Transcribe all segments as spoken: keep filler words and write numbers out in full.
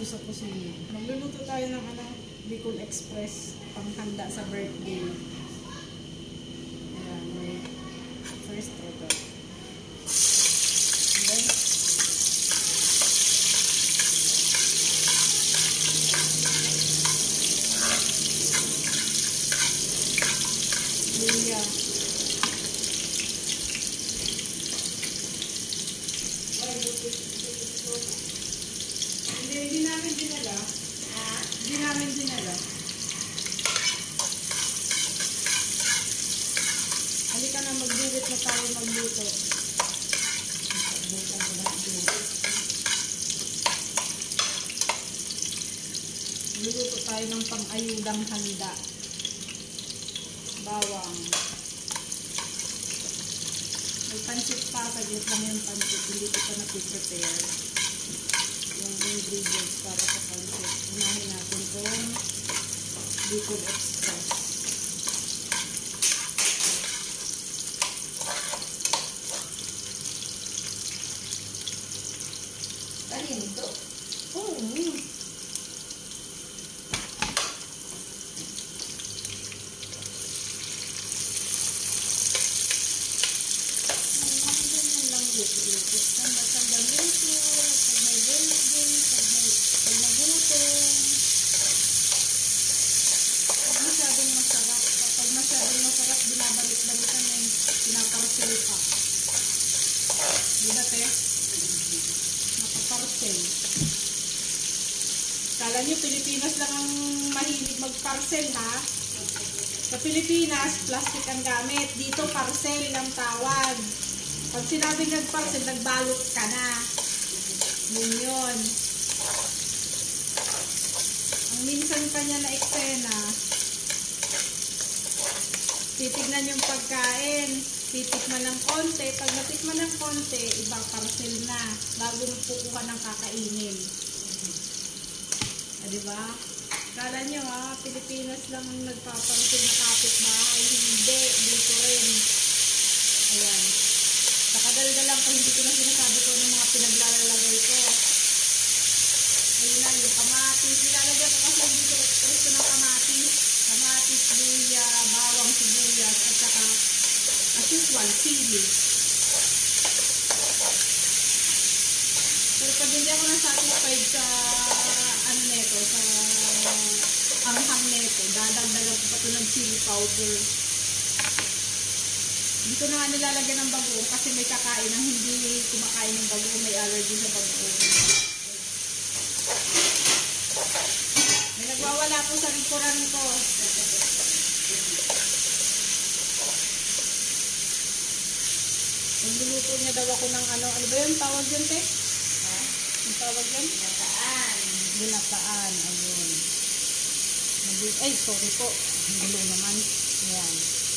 dito sa kusina. Magluluto tayo ng ano, Bicol Express, panghanda sa birthday. Ayan, may first ito. And then, luya. Hindi, hindi namin dinala. Ah, hindi namin dinala. Halika na, magbulit na tayo magluto. Luluto tayo ng pang-ayudang handa. Bawang. May pansit pa, saglit lang yung pansit. Hindi ko pa napiprepare yung ingredients para sa pansit. Unahin natin itong Bicol Express. Kanin ito? Oo. Oh, kala nyo, Pilipinas lang ang mahilig mag-parcel, ha? Sa Pilipinas, plastic ang gamit. Dito, parcel ang tawag. Pag sinabing nag-parcel, nagbalot ka na. Yun yun. Ang minsan pa niya na eksena, titignan yung pagkain. Titikman ng konti. Pag natikman ng konti, iba parcel na. Bago mo kukuha ng kakainin. Ah, diba? Kala nyo ha, Pilipinas lang ang nagpaparcel na kapitbahay. Hindi, dito rin. Ayan. Sa kadaldalan ko, hindi ko na sinasabi ko ng mga pinaglalagay ko. Ayun na, yung kamatis. Nilalagay ko kasi hindi ko express ko ng kamatis. Kamatis, luya, bawang, sibuyas, at saka as usual, chili. Pero pag hindi ako na-satisfied sa ano neto, sa anghang neto, dadagdagan ko pa ito ng chili powder. Dito na nga nilalagyan ng bagoong kasi may kakain ng hindi kumakain ng bagoong, may allergy sa bagoong. May nagwawala po sa likuran ko. Niluluto niya daw ako ng ano, ano ba yun tawag yun, te? Ha? Yung tawag yun? Ginataan. Ginataan, ayun. Ay, sorry po. Gulo naman. Ayan.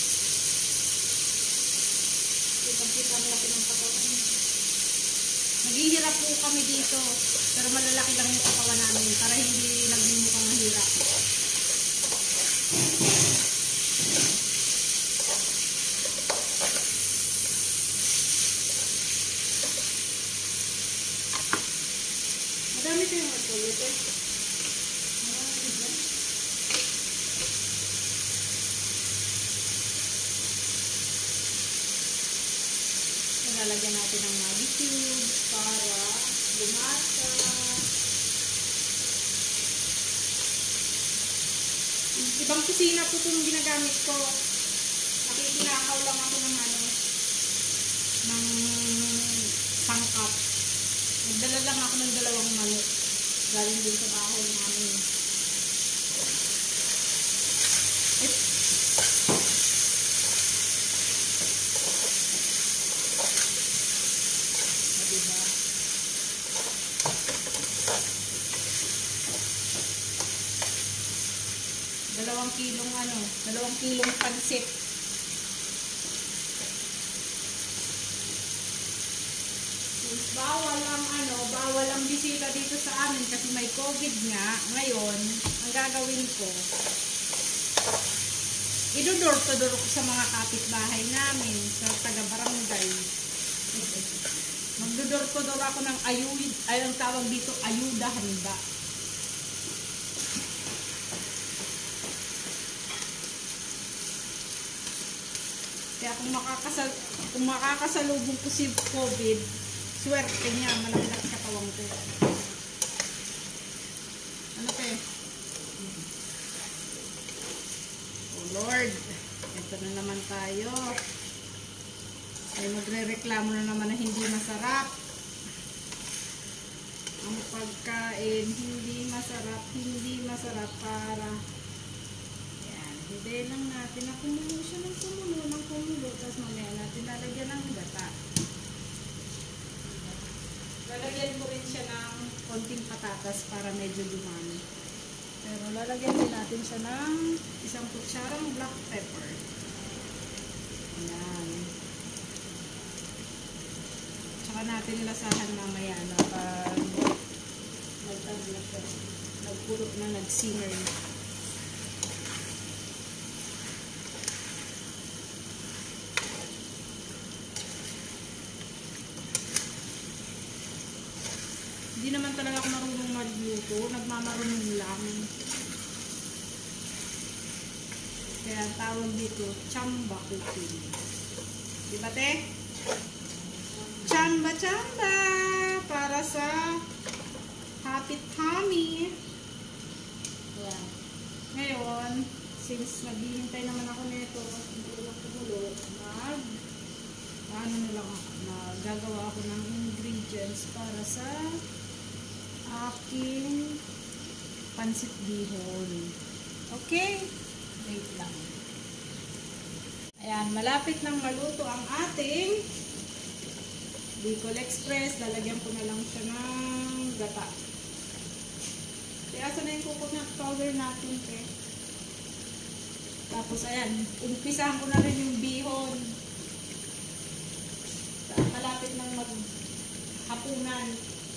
Kita-kita ang laki ng katawan. Naghihirap po kami dito. Pero malalaki lang yung katawan namin para hindi nagmumukhang mahirap. Madami kayong matulog eh. Lalagyan natin ng Maggi cubes para lumasa. Ibang kusina po itong ginagamit ko. Nakikinakaw lang ako ng ano, ng sangkap. Nagdala lang ako ng dalawang manok. Galing din sa bahay namin. Eh, diba? Dalawang kilong ano, dalawang kilong pansit. Bawal ang ano, bawal ang bisita dito sa amin kasi may COVID nga. Ngayon, ang gagawin ko, idudor to door ko sa mga kapitbahay namin sa taga-barangay. Magdudor to door ako ng ayud, ay ang tawag dito, ayuda handa. Kaya kung, makakasal, kung makakasalubong ko si COVID, swerte niya, malaki-laki katawang ko. Ano pe? Oh Lord, ito na naman tayo. Ay magre-reklamo na naman na hindi masarap. Ang pagkain, hindi masarap, hindi masarap para yan, hindi lang natin na kumulo siya ng kumulo, ng kumulo, tapos mamaya natin lalagyan ng gata. Lalagyan ko rin siya ng konting patatas para medyo dumami. Pero lalagyan din natin siya ng isang kutsarang black pepper. Ayan. Tsaka natin lasahan mamaya na pag nag-ano na siya, nagpulot na, nag-simmer na. Hindi naman talaga ako marunong magluto, nagmamarunong lang. Kaya ang tawag dito, chamba cooking. Diba te? Chamba chamba! Para sa happy tummy. Ayan. Ngayon, since naghihintay naman ako nito, hindi ko lang kumulo, mag, ano na lang ako, nagagawa ako ng ingredients para sa aking pansit bihon. Okay? Wait lang. Ayan, malapit nang maluto ang ating Bicol Express. Lalagyan ko na lang siya ng gata. Kaya asa na yung coconut powder natin, eh. Tapos, ayan, umpisahan ko na rin yung bihon. Malapit nang maghapunan.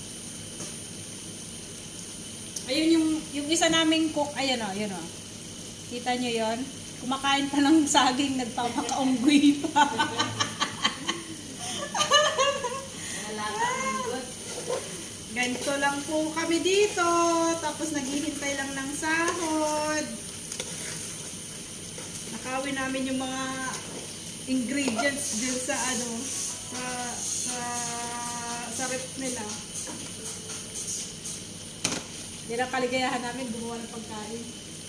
Ayun yung, yung isa naming cook, ayan o, ayan o. Kita nyo yon? Kumakain pa ng saging, nagpapakaunggoy pa. Ganito lang po kami dito. Tapos naghihintay lang ng sahod. Nakawin namin yung mga ingredients dyan sa ano, sa sa sa rep nila. Yan ang kaligayahan namin, gumawa ng pagkain.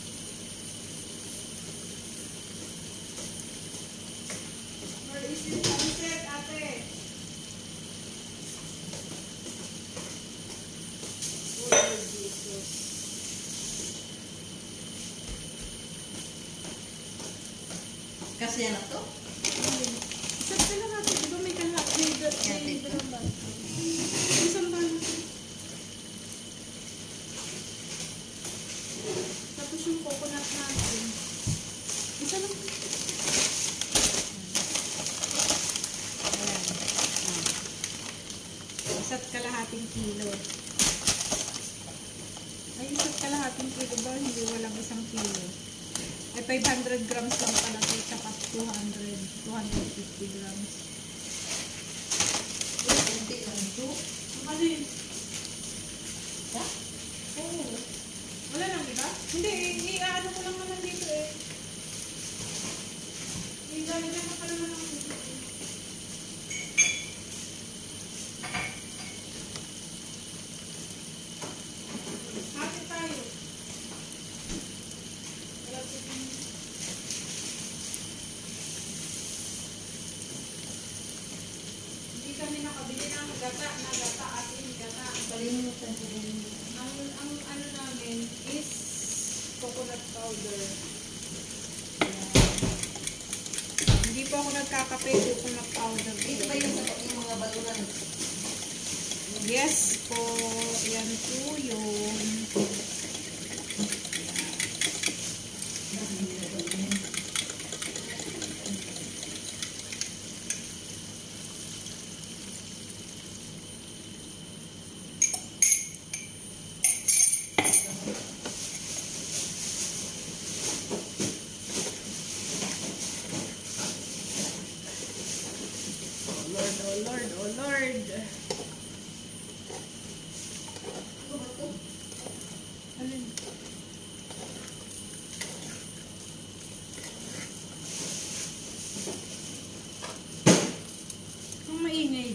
Where is this sunset, ate? Oh Lord Jesus. Kasi yan to? Isang pala natin, di ba may kalak? May dalaman. Isang pala natin. Tapos yung coconut natin. Isa lang. Ayan. Isa't kalahating kilo. Ay, isa't kalahating kilo ba? Hindi, walang isang kilo. Ay, five hundred grams lang pala ito. Tsaka two hundred, two hundred fifty grams. Hindi lang ito. Ano yun? Ha? Oo. Wala nang iba? Hindi, i-ano ko lang naman dito eh. I-lalagyan ko pa naman ako dito eh. Hati tayo. Wala po din. Hindi kami nakabili ng gata, na gata, asin gata. Kalimutan ko din. Ang, ang ano namin is coconut powder. Ayan. Hindi po ako nagkakape, coconut powder. Ito ba yung sa yung mga baturan? Yes po, yan po yun. Lord, oh Lord, oh Lord.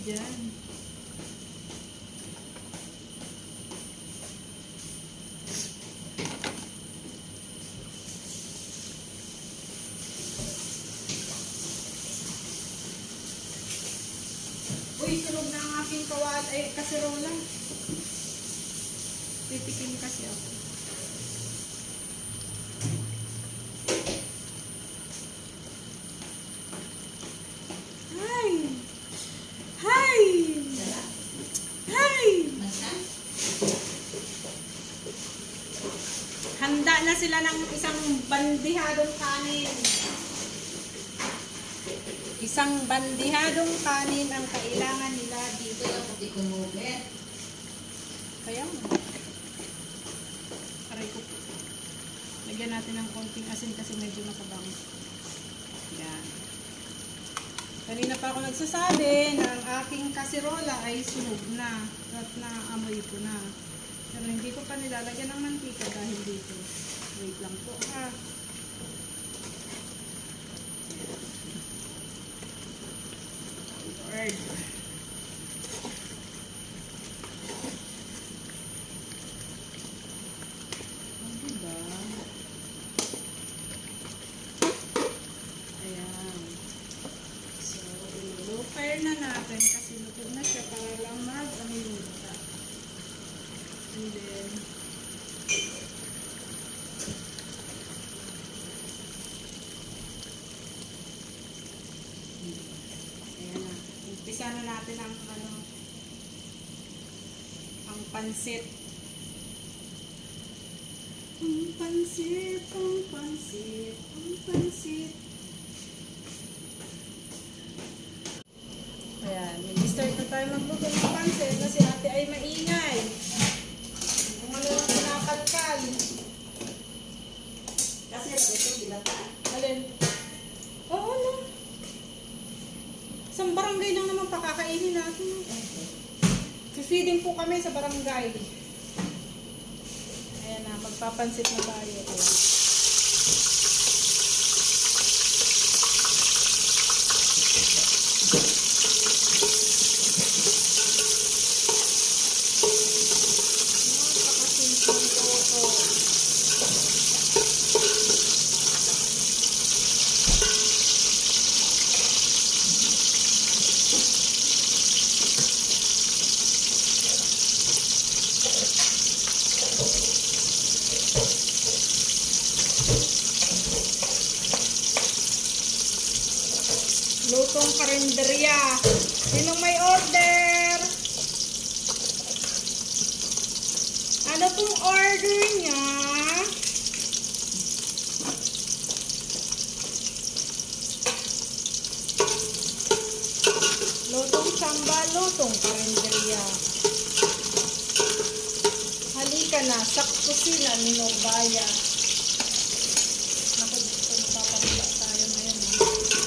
dyan. Uy, sunog na ang aking kawat, ay, kaserola. Titikim kasi ako. Hi! Hi! Hi! Handa na sila ng isang bandihadong kanin. Isang bandihadong kanin ang kailangan nila dito. Ito yung puti kunubet. Kaya mo. Aray ko. Lagyan natin ng konting asin kasi medyo makabango. Yan. Kanina pa ako nagsasabi na ang aking kaserola ay sunog na. At naamoy ko na. Pero hindi ko pa nilalagyan ng mantika dahil dito. Wait lang po ha. Lord. Oh, diba? Ayan. So, low fire na natin kasi lutog na siya para lang mag-aminuta. And then, ayan na. Umpisa na natin ang ano, ang pansit. Ang pansit, ang pansit, ang pansit. Ayan, mag-start na tayo magluto ng pansit kasi ate ay maingay. Kung ano lang pinakalkal. Kasi ito dilata. Alin? Oo na. Isang barangay lang naman pakakainin natin. Feeding po kami sa barangay. Ayan na, magpapansit na tayo. Ayan. Napakasimpleng po. Lutong karinderya. Sinong may order? Ano pong order niya? Lutong samba, lutong karinderya. Halika na, sa kusina ni Norbaya. Naku, dito napapatula tayo ngayon. Ha?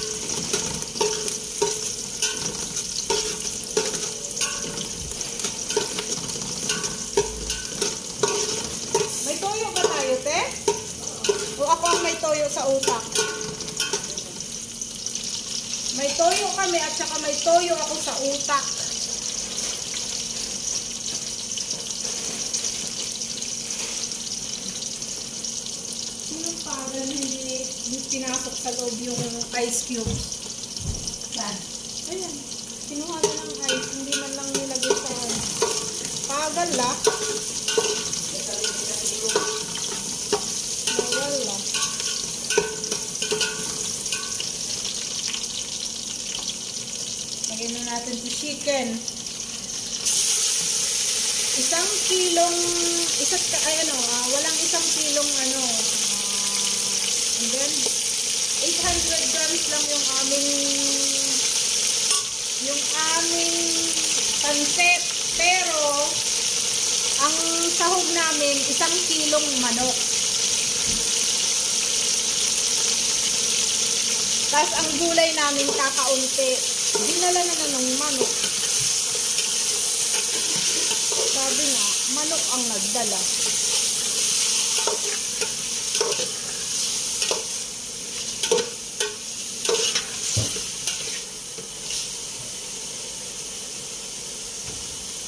May toyo ba tayo, te? O ako ang may toyo sa utak? May toyo kami at saka may toyo ako sa utak. Sinong pagal hindi, hindi pinasok sa loob yung ice cube? Saan? Ayan. Kinuha na ng ice. Hindi man lang nilagay sa ano. Pagal la. Ito rin yung kasilo. Pagal la. Lagyan na natin si chicken. Isang kilong, isa't, ay ano, ah, walang isang kilong ano, ah, and then, eight hundred grams lang yung aming, yung aming pansit. Pero, ang sahog namin, isang kilong manok. Tapos, ang gulay namin kakaunti. Dinala na na ng manok. Sabi nga, manok ang nagdala.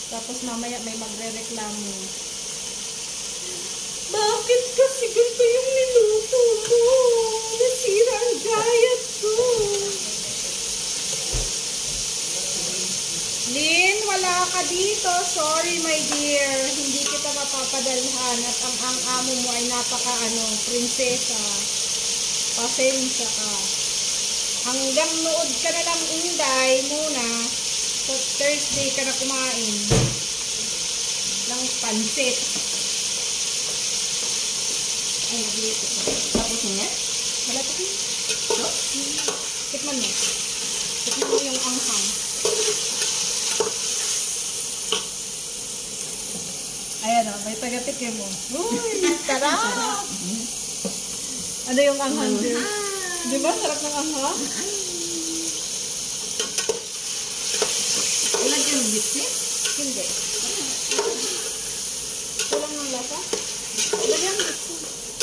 Tapos mamaya may magre-reklamo. Bakit kasi ganito yung niluto mo? Nasira ang diet ko. Lynn, wala ka dito. Sorry, my dear. Hindi kita mapapadalhan at ang ang amo mo ay napaka ano, prinsesa. Pasensya ka. Hanggang nood ka na lang, Inday, muna. So, Thursday ka na kumain ng pansit. Ay, dito. Tapos niya? Wala pa kayo. Ito? Tikman mo. Tikman mo yung anghang. Ayan o, may taga-tikim mo. Uy, sarap! Ano yung anghang, dear? Di ba? Sarap ng anghang? Wala dyan bitsit? Hindi. Kulang ng lasa? Lagyan mo ito.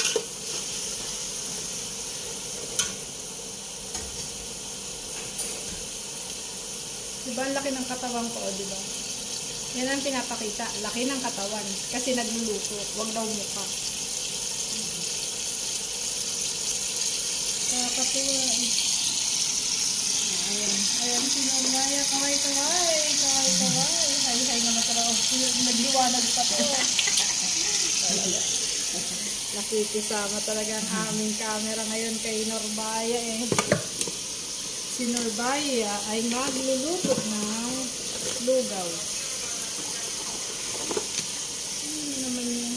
Diba ang laki ng katawan ko, diba? Yan ang pinapakita. Laki ng katawan. Kasi nagluluto. Huwag daw mukha. Kakatuwa. Ayan. Ayan si Normaya. Kaway-kaway. Kaway-kaway. Hay-hay naman talaga. Nagliwanag pa to. Nakikisama talaga ang aming camera ngayon kay Normaya eh. Si Normaya ay magluluto ng lugaw. Ano naman yun?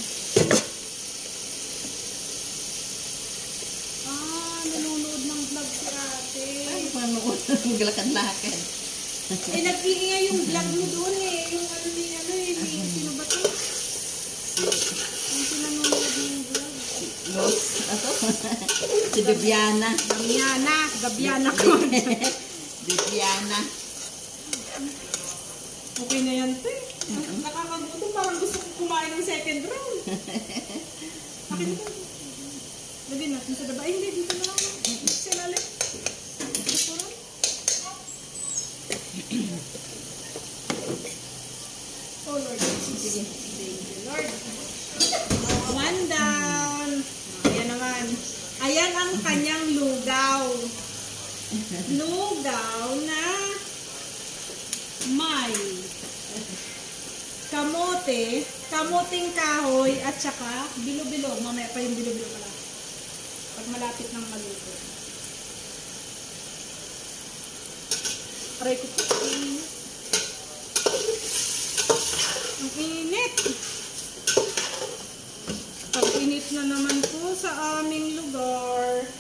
Ah, nanonood ng vlog si ate. Ay, manood ng galakad-lakad. Eh, nag-iingay yung vlog mo doon eh. Yung ano ni, ano eh, ni, sino ba to? Yung sinanonood ng vlog. Los, ato? Si Bibiana. Gabiana. Gabiana ko. Bibiana. Okay na yan, te. Nakakagutom. Parang gusto ko kumain ng second round. Akin ito. Lagyan natin sa daba. Ay, hindi. Dito na lang. Sinalit. Dito lang. Oh, Lord. Sige. Thank you, Lord. Oh, one down. Ayan naman. Ayan ang kanyang lugaw. Lugaw na may kamote, kamuting kahoy, at saka bilo-bilo. Mamaya pa yung bilo-bilo pala. Pag malapit ng maluto. Aray ko po. Ang init. Pag-init na naman po sa aming lugar.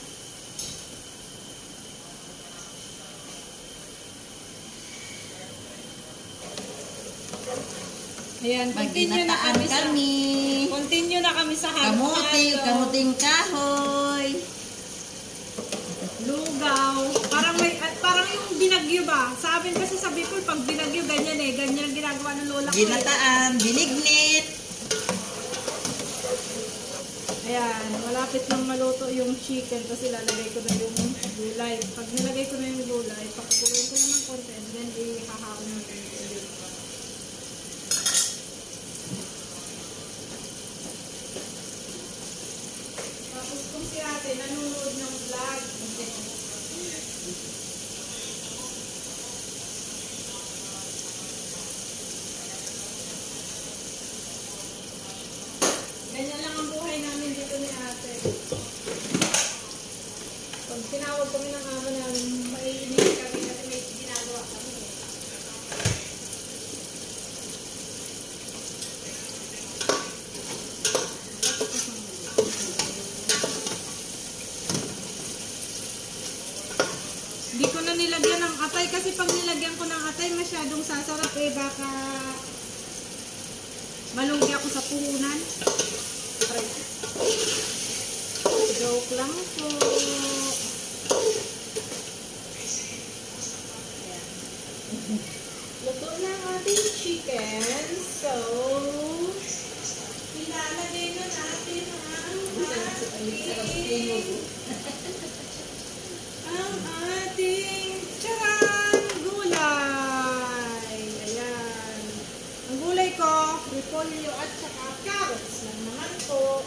Ayan, continue na Maginataan kami sa kami. continue na kami sa Kamuti, halo-halo. kamuting kahoy. Lugaw. Parang may at parang yung binagyo ba? Sa amin kasi sa Bicol pag binagyo ganyan eh, ganyan ang ginagawa ng lola ko. Eh. Ginataan, binignit. Ayan, malapit nang maluto yung chicken kasi lalagay ko na yung gulay. Pag nilagay ko na yung gulay, pakukuloyin ko na ng konti and then ihahaon natin ulit. Tapos kung si ate nanonood ng vlog, ganyan lang ang buhay namin dito ni ate. Pag tinawag kami ng amo namin, maiinit kami kasi may ginagawa kami. Hindi ko na nilagyan ng atay kasi pag nilagyan ko ng atay masyadong sasarap eh baka malugi ako sa puhunan. Joke lang po. Ayan. Luto na ang ating chicken. So, ilalagay na natin ang ating ang ating charan gulay. Ayan. Ang repolyo at saka carrots lang naman po.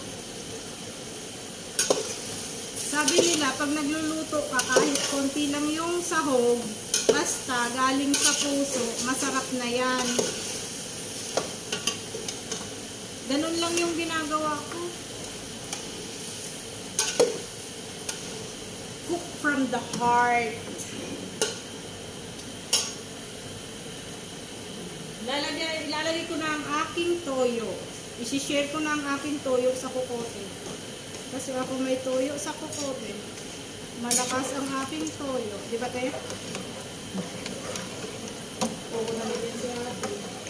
Sabi nila, pag nagluluto ka, kahit konti lang yung sahog, basta galing sa puso, masarap na yan. Ganun lang yung ginagawa ko. Cook from the heart. Lalagay, ilalagay ko na ang aking toyo. Isishare ko na ang aking toyo sa kukote. Kasi ako may toyo sa kukote. Malakas ang aking toyo. Di ba, te? Oo, nalagyan si ate.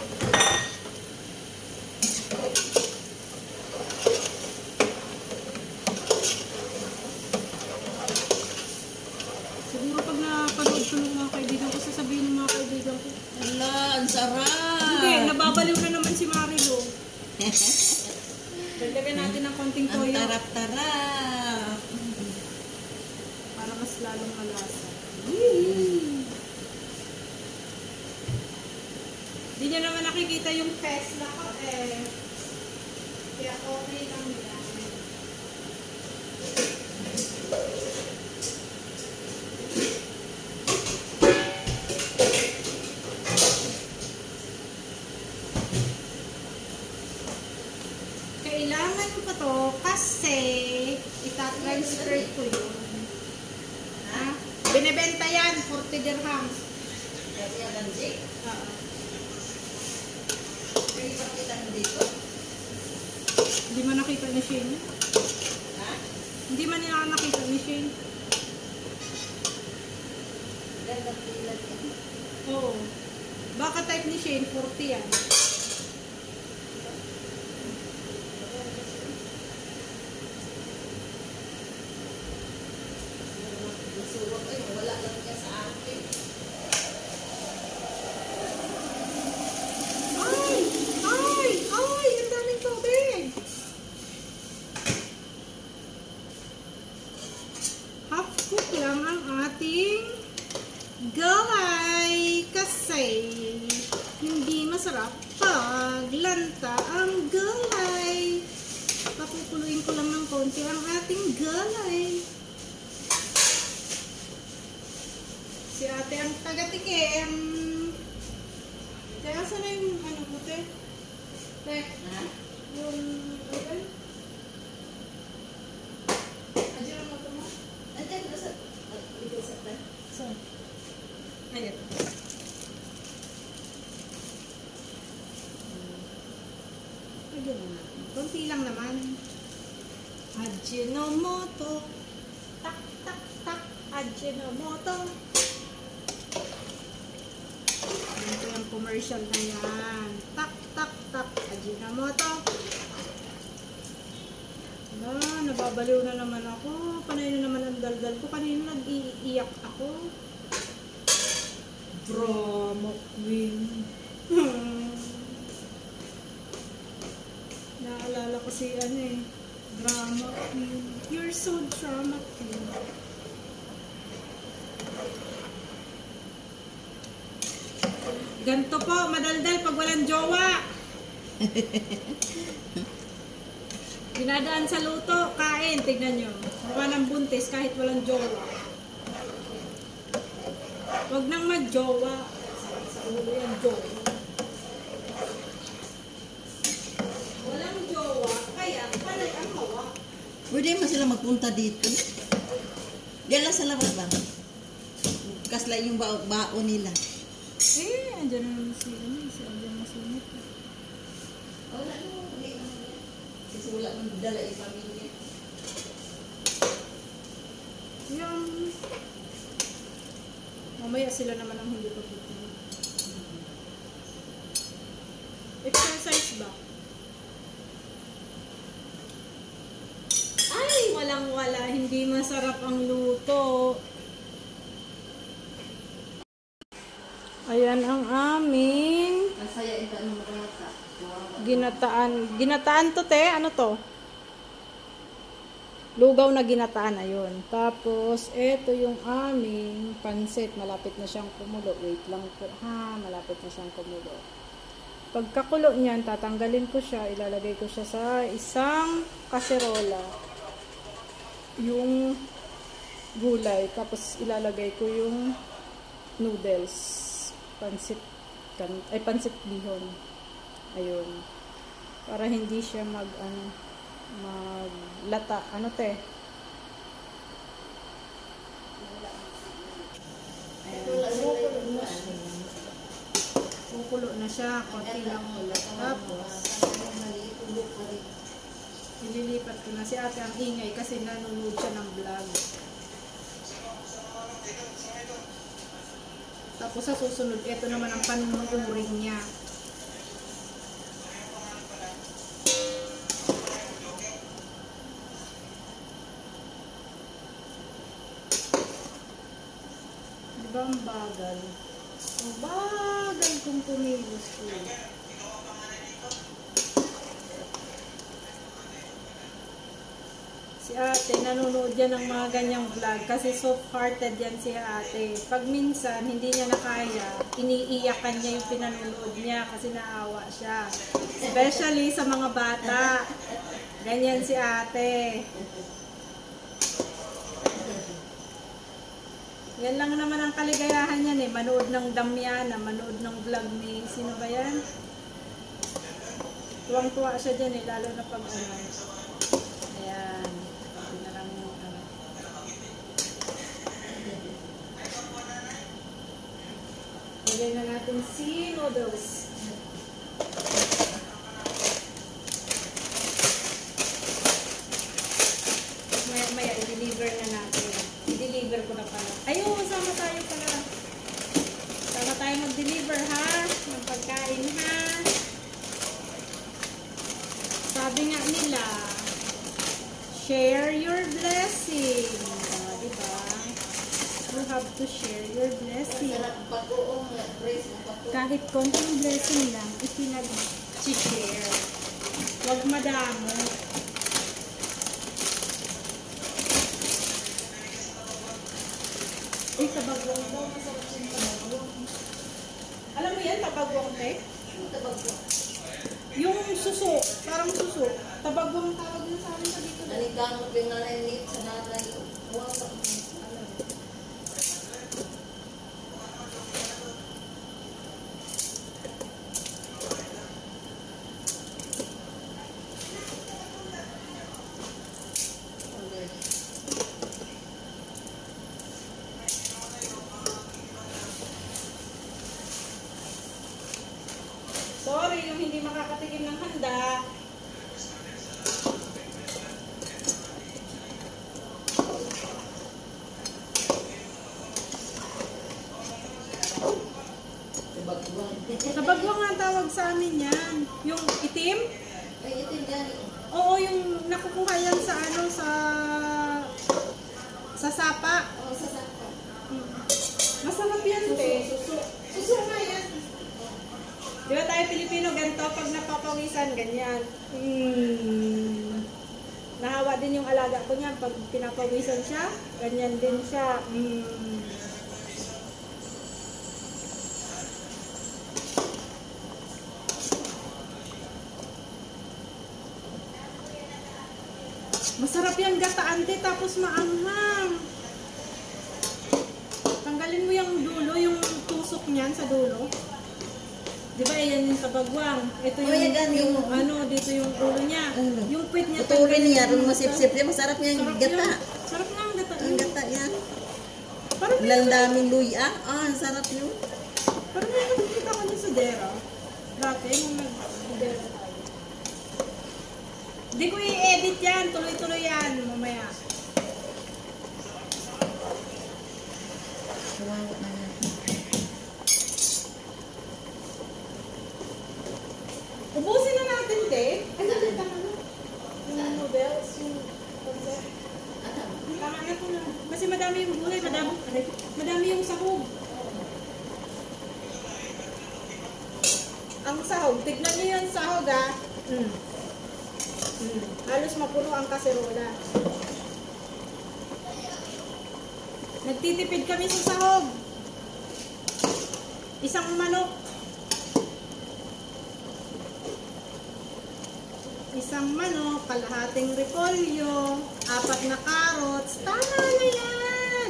Siguro pag napanood ko ng mga kaibigan ko, sasabihin ng mga kaibigan ko, Ala, ang sarap. hindi, nababaliw na naman si Marilo. Dagdagan natin ng konting Ang toyo tarap-tarap. para mas lalong malasa. Hindi nyo naman nakikita yung Tesla ko eh. Kaya okay lang yan. Kailangan ko to kasi itatransfer ko yun. Ha? Binibenta yan, forty dirhams. Kasi ang lanjik. Oo. Pwede ba kita dito? Hindi man nakita ni Shane. Ha? Hindi man nila nakita ni Shane. Ganda pilat yan. Oo. Baka type ni Shane, forty yan. Nasuwag ay wala lang niya sa akin. Ay! Ay! Ay! Ang daming tubig! Half cook lang ang ating gulay kasi hindi masarap pag lanta ang gulay. Papupuluin ko lang ng konti ang ating gulay. Si ate ang taga-tikim. Kaya saan na yung ano mo, te? Te, Ha? yung oven? Adyan ang moto mo? Andiyan na sa... Ito sa... Saan? Ayan. Adyan na natin. Kunti lang naman. Ajinomoto. Tak, tak, tak. Ajinomoto. Ito yung commercial na yan. Tak, tak, tak. Ajinomoto. Ah, nababaliw na naman ako. Panay na naman ang daldal ko. Kanina nag-iiyak ako. Drama queen. Hmm. Naalala ko si ano eh. Drama queen. You're so drama queen. Ganto po, madaldal pag walang jowa. Dinadaan sa luto, kain, tignan nyo. Mukha ng buntis kahit walang jowa. Huwag nang mag-jowa. Sa ulo yung jowa. Walang jowa, kaya panay ang hawa. Pwede mo sila magpunta dito. Diyan lang sa labas ba? Kasla yung bao, bao nila. Eh, andyan na naman si ano, si andyan na sunit. Wala no. Kasi wala mong dala yung pamilya. Yung... Mamaya sila naman ang hindi pagkitin. Exercise ba? Ay, walang wala. Hindi masarap ang luto. Ayan ang aming Ang saya ito ng marata. ginataan. Ginataan to, te. Ano to? Lugaw na ginataan. Ayun. Tapos, ito yung aming pansit. Malapit na siyang kumulo. Wait lang po, ha. Malapit na siyang kumulo. Pagkakulo niyan, tatanggalin ko siya, ilalagay ko siya sa isang kaserola. Yung gulay, tapos ilalagay ko yung noodles, pansit, kan, ay pansit bihon. Ayun. Para hindi siya mag, ano, maglata. Ano te? Kukulo na siya, konti lang ulit. Tapos, ililipat ko na si ate ang ingay kasi nanonood siya ng vlog. Tapos sa susunod, ito naman ang panunuring niya. Diba ang bagal? Ang bagal kung kumilos ko. Si ate, nanonood yan ng mga ganyang vlog kasi soft-hearted yan si ate. Pag minsan, hindi niya nakaya, iniiyakan niya yung pinanonood niya kasi naawa siya. Especially sa mga bata. Ganyan si ate. Yan lang naman ang kaligayahan yan eh. Manood ng Damiana, manood ng vlog ni, sino ba yan? Tuwang-tuwa siya dyan eh, lalo na pag ano. Ayan. Ito na lang yung ano. Lagay na natin si noodles. Maya-maya, i-deliver na natin. I-deliver ko na pala. Ayun, sama tayo pala. Sama tayo mag-deliver ha. Ng pagkain ha. Sabi nga nila, share your blessing. Uh, diba? You have to share your blessing. Kahit konting blessing lang, ipinag-share. Huwag madamo. Uy, tabagwang daw. Masarap yung tabagwang. Alam mo yan, tabagwang, te? Yung tabagwang. Yung suso. Parang suso. Tabagwang tawag na sa amin sa dito. Naligamot yung nanay ni sa nanay. Huwag sa Sorry, yung hindi makakatikim ng handa. tabagwang. Tabagwang nga tawag sa amin yan. Yung itim? Ay, itim gani. Oo, yung nakukuha yan sa ano, sa sa sapa. Oo, sa sapa. Masarap yan, te. Suso. Suso nga yan. Di ba tayo Pilipino, ganito pag napapawisan, ganyan. Mm. Nahawa din yung alaga ko niyan. Pag pinapawisan siya, ganyan din siya. Mm. Masarap yung gataan, te, tapos maanghang. Tanggalin mo yung dulo, yung tusok niyan sa dulo. Di ba, yan yung tabagwang. Ito yung, Oh, yan, yung, yung- ano, dito yung ulo niya. Ano? Yung pit niya. Tuturin niya, tanggalin rin mo masip-sip sa- niya. Masarap niya yung Sarap gata. yan. Sarap nga ang gata. Ang gata yan. Parang may, Ilang daming luya. Ah, ang sarap yun. parang may nakikita ko niya sa dera. Dati, nung nag-dera tayo. Di ko i-edit yan. Tuloy-tuloy yan. Mamaya. Kawawa na yan. Ubusin na natin, te. Ay, nakita ka na. Yung noodles, yung concept. Tama na ko na. Kasi madami yung gulay, madami, madami yung sahog. Ang sahog, tignan niyo yung sahog ah. Mm. Mm. Halos mapuno ang kaserola. Nagtitipid kami sa sahog. Isang manok. isang manok, kalahating repolyo, apat na carrots. Tama na yan!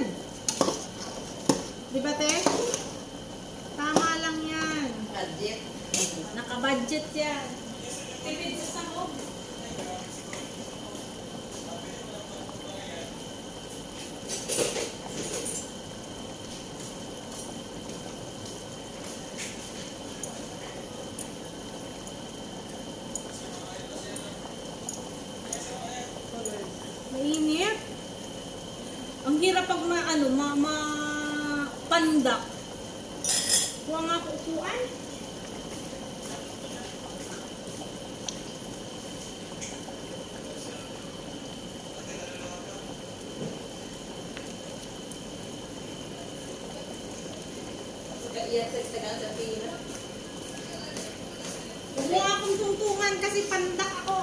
Di ba, te? Tama lang yan. Budget. Naka-budget yan. Tipid sa sahog. Mainit. Ang hirap pag ma, ano, ma, ma, pandak. Kuha nga ako upuan. Huwag mo akong tungtungan kasi pandak ako.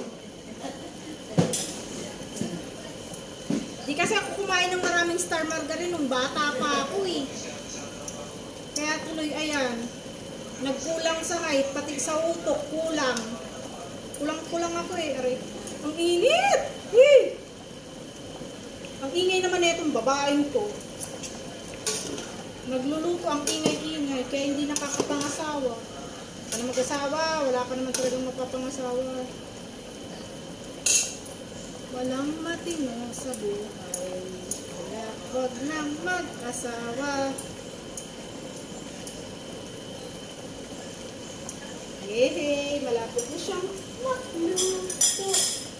Di kasi ako kumain ng maraming star margarine nung bata pa ako eh. Kaya tuloy ayan, nagkulang sa height, pati sa utok, kulang. Kulang-kulang ako eh. Aray. Ang init! Eh! Ang ingay naman na itong babaeng to. Nagluluto ang ingay-ingay, kaya hindi nakakapangasawa. Wala ka na mag-asawa, wala ka naman talagang mapapangasawa. Walang matino sa buhay, kaya huwag nang mag-asawa. Hey, malapit na siyang magluto.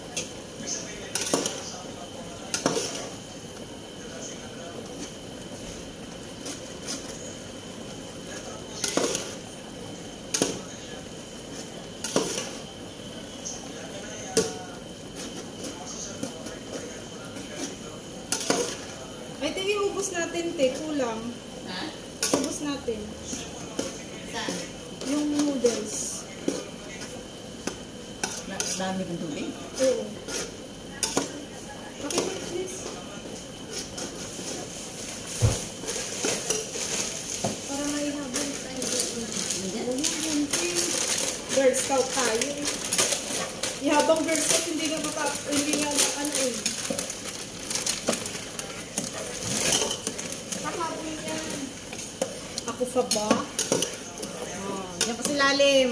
Ay, te, iubos natin, te. Kulang. Ha? Ubos natin. Saan? Yung noodles. Na, dami ng tubig? Oo. Okay, please. Para may habang tayo. Nandiyan? Girl Scout tayo. Ihabang Girl Scout, hindi nga mapap... Hindi nga ano eh. Kakabong yan. Ako fa ba? Oh, yan kasi lalim.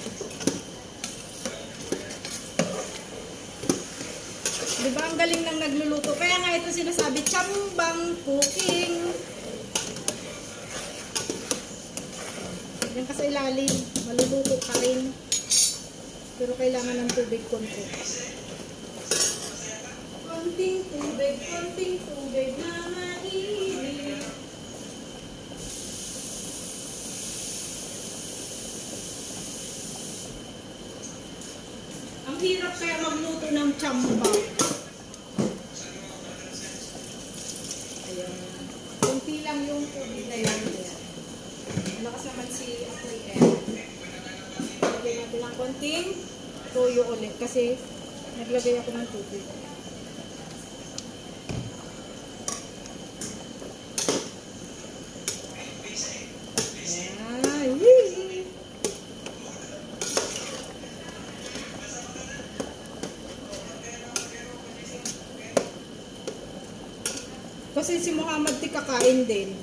Diba ang galing ng nagluluto? Kaya nga ito sinasabi, chambang cooking. Yan kasi ilalim, maluluto ka rin. Pero kailangan ng tubig konti. Konting tubig, konting tubig na mainit. Ang hirap kaya magluto ng chambang. Ayan. Konti lang yung tubig na yan. Malakas naman si Apoy M. Lagyan natin ng konting toyo ulit kasi naglagay ako ng tubig. Ayan. Yee! Kasi si Muhammad di kakain din.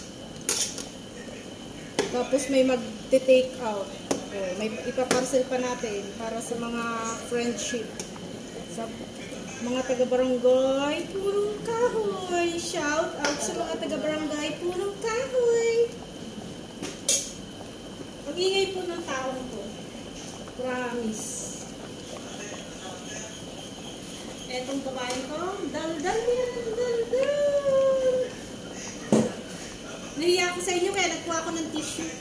Tapos may mag-take out. Oh, may ipaparcel pa natin para sa mga friendship. Sa mga taga-barangay, Purong Kahoy. Shout out sa mga taga-barangay, Purong Kahoy. Ang ingay po ng taong to. Promise. Etong babae ko, dal-dal yan, dal-dal. Nahiya ako sa inyo kaya nagkuha ako ng tissue.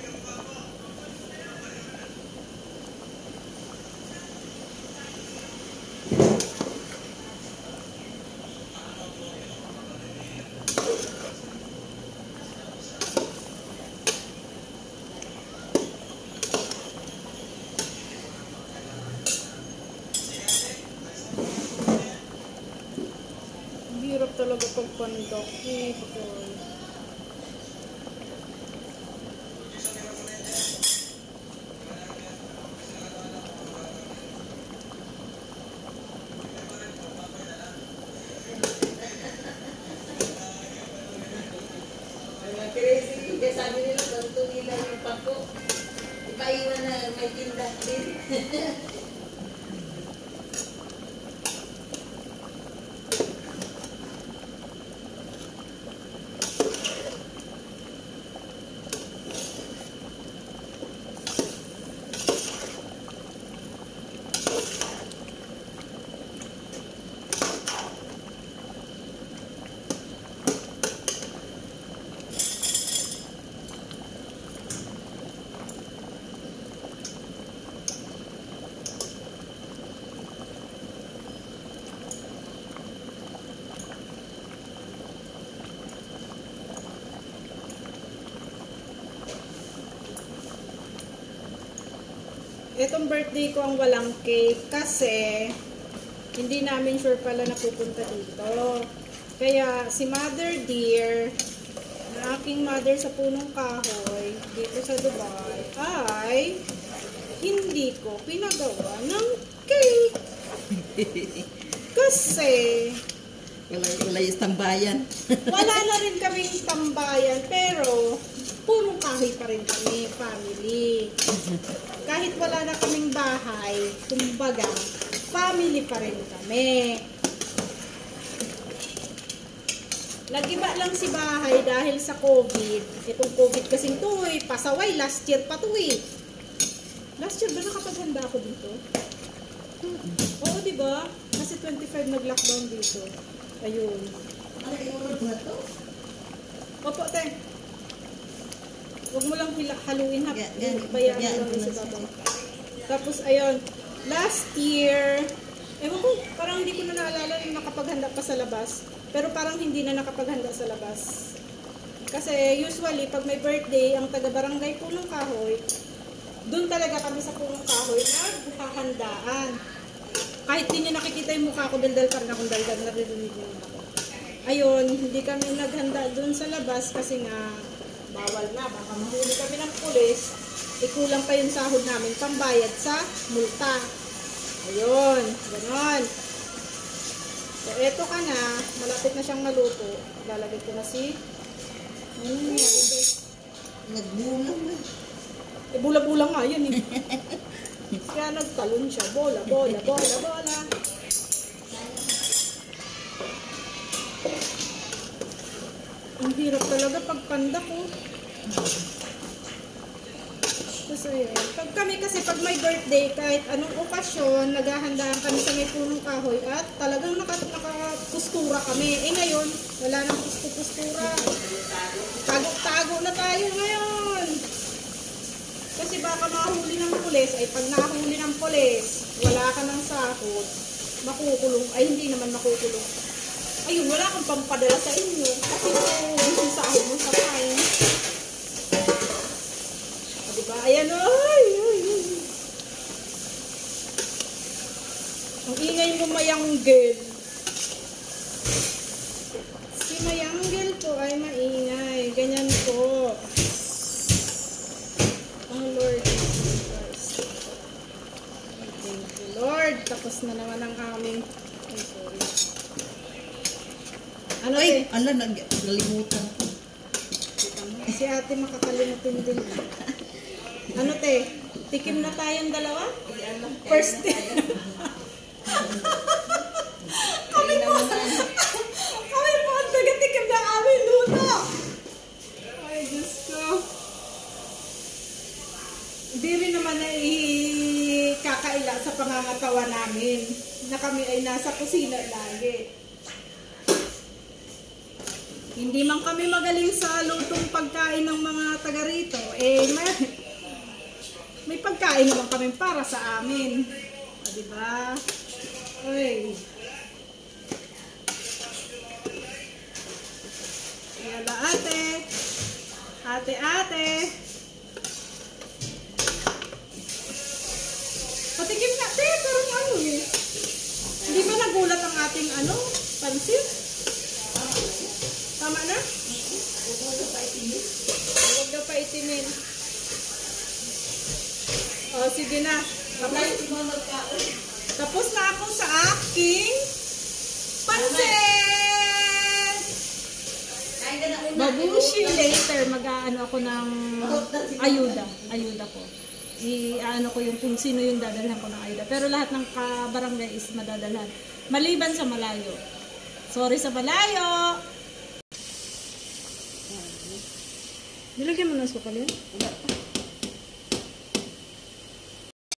Ang hirap talaga pagpandok. Eh, bakit? na may tinda din. Itong birthday ko ang walang cake kasi hindi namin sure pala na pupunta dito. Kaya si Mother Dear, na aking mother sa punong kahoy dito sa Dubai, ay hindi ko pinagawa ng cake. Kasi Wala, wala yung tambayan. wala na rin kaming tambayan, pero punong kahoy pa rin kami, family. Kahit wala na kaming bahay, kumbaga, family pa rin kami. Nag-iba lang si bahay dahil sa COVID. Itong COVID kasing to eh, pasaway, last year pa to eh. Last year ba nakapaghanda ako dito? Oo, diba? Kasi twenty-five nag-lockdown dito. Ayun. Ano yung ba to? Opo, te. Huwag mo lang hila- haluin ha. Yeah, yeah, Bayaan yeah, mo lang yeah, sa babaw. Tapos, ayun. Last year, ewan ko, parang hindi ko na naalala na nakapaghanda pa sa labas. Pero parang hindi na nakapaghanda sa labas. Kasi usually, pag may birthday, ang taga-barangay Punong Kahoy, doon talaga kami sa Punong Kahoy naghahandaan. Kahit di niyo nakikita yung mukha ko, daldal pa rin akong daldal, naririnig niyo ako. Ayun, hindi kami naghanda doon sa labas kasi nga bawal na, baka mahuli kami ng pulis, ikulang pa yung sahod namin pambayad sa multa. Ayun, ganon. So, eto ka na, malapit na siyang maluto. Lalagay ko na si hmm, Nagbulang na. eh, bula-bula nga yun eh. Kaya nagtalon siya. Bola, bola, bola, bola. Ang hirap talaga pag panda ko. Kasi, pag kami kasi pag may birthday, kahit anong okasyon, naghahandaan kami sa may punong kahoy at talagang naka, nakapustura kami. Eh ngayon, wala nang pustu-pustura. Tago-tago na tayo ngayon. Kasi baka mahuli ng pulis, ay pag nahuli ng pulis, wala ka ng sahod, makukulong, ay hindi naman makukulong. Ayun, wala kang pampadala sa inyo. Kasi kung yung sahod mo sa fine. O, diba? Ayan, ay, ay, ay. Ang ingay mo, Mayanggel. Si Mayanggel po ay maingay. Ganyan po. Lord Jesus. Thank you, Lord. Tapos na naman ang aming... Ay, sorry. Ano, Ay, te? ala, nag- nalimutan ko. Si ate makakalimutin din. Ano, te? Tikim na tayong dalawa? First day. Kami po. Kami po ang taga-tikim na aming luto. Ay, Diyos ko. Hindi rin naman na ikakaila sa pangangatawa namin na kami ay nasa kusina lagi. Hindi man kami magaling sa lutong pagkain ng mga taga rito, eh may, may pagkain naman kami para sa amin. O, diba? Uy. Yala ate. Ate ate. Patikim na, te, parang ano eh. Hindi ba nagulat ang ating ano, pansit? Tama na? Huwag daw paitinin. Huwag daw paitinin. O, sige na. Tapos, tapos na ako sa aking pansit! Babushi later, mag-aano ako ng ayuda. Ayuda ko. i-ano ko yung kung sino yung dadalhan ko ng ayuda. Pero lahat ng kabarangay is madadalhan. Maliban sa malayo. Sorry sa malayo! Nilagyan mo ng sukal yan? Wala pa.